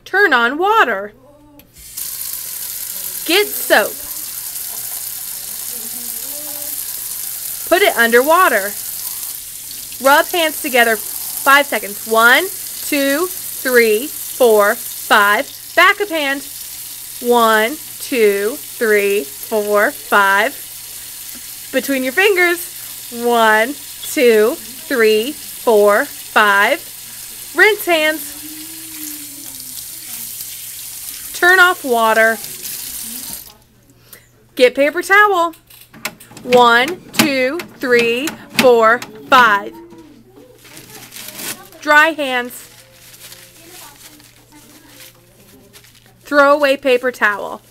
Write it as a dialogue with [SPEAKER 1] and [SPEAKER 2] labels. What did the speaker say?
[SPEAKER 1] Turn on water. Get soap. Put it under water. Rub hands together 5 seconds. 1, 2, 3, 4, 5. Back of hand. 1, 2, 3, 4, 5. Between your fingers. 1, 2, 3, 4, 5. Rinse hands. Turn off water. Get paper towel. 1, 2, 3, 4, 5. Dry hands. Throw away paper towel.